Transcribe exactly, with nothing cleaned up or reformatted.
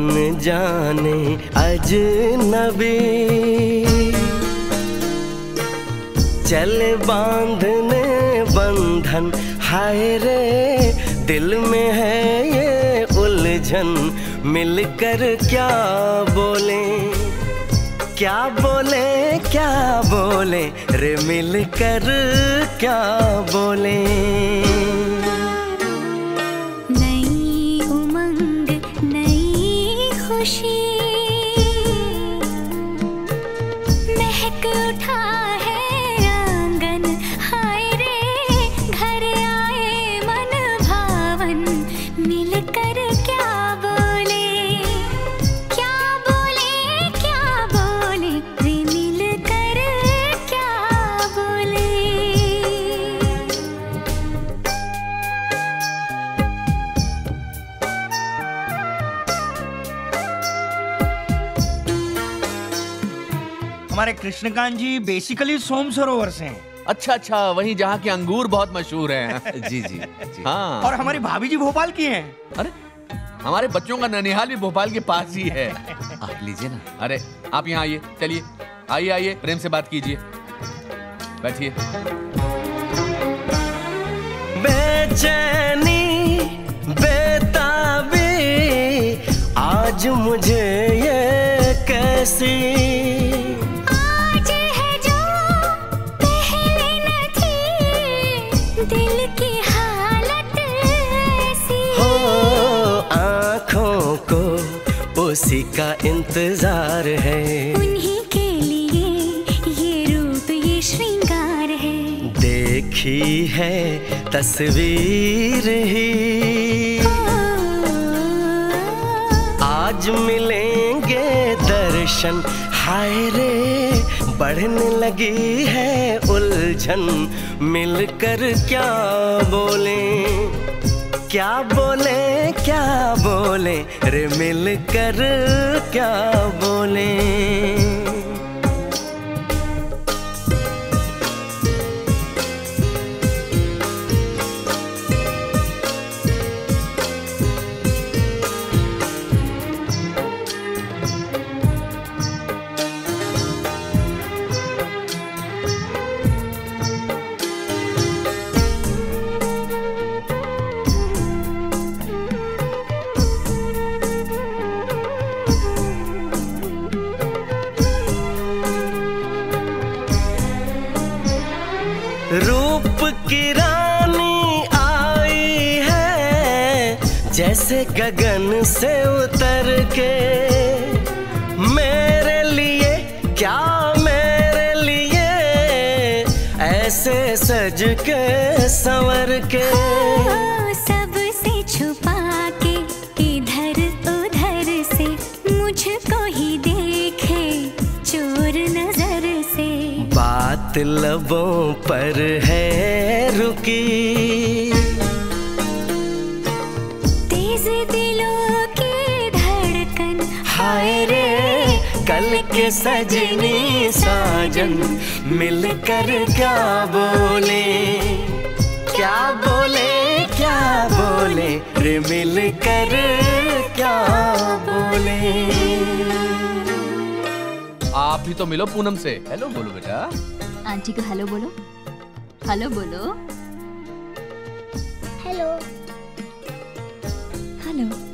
अनजाने अजनबी, चले बांधने बंधन, हाय रे दिल में है ये उलझन, मिलकर क्या बोले, क्या बोले क्या बोले रे, मिलकर क्या बोले। नई उमंग नई खुशी महक उठा है आंगन, हाय रे घर आए मन भावन, मिलकर क्या बोले, क्या बोले क्या बोले रे, मिलकर क्या बोले। हमारे कृष्णकांत जी बेसिकली सोम सरोवर से हैं। अच्छा अच्छा, वहीं जहाँ के अंगूर बहुत मशहूर हैं। जी जी जी। हाँ। और हमारी भाभी जी भोपाल की हैं। अरे हमारे बच्चों का ननिहाल भी भोपाल के पास ही है। आप लीजिए ना। अरे आप यहाँ आइए, चलिए आइए आइए, प्रेम से बात कीजिए, बैठिए। बेचैनी बेताबी आज मुझे ये कैसी, आज है जो पहले न थी, दिल की हालत ऐसी, हो आँखों को उसी का इंतजार है, उन्हीं के लिए ये रूप ये श्रृंगार है, देखी है तस्वीर ही, आज मिलेंगे दर्शन, हाय रे बढ़ने लगी है उलझन, मिलकर क्या बोले, क्या बोले क्या बोले रे, मिलकर क्या बोले। रूप की रानी आई है जैसे गगन से उतर के, मेरे लिए क्या मेरे लिए ऐसे सज के संवर के, सबसे छुपा के इधर उधर से, मुझको ही देखे चोर नजर से, बात लबों पर है रुकी, तेज दिलों की धड़कन, हाय रे कल के सजनी साजन, मिलकर क्या बोले, क्या बोले क्या बोले रे, मिलकर क्या बोले। आप भी तो मिलो पूनम से, हेलो बोलो बेटा। आंटी को हेलो बोलो, हेलो बोलो, हेलो हेलो।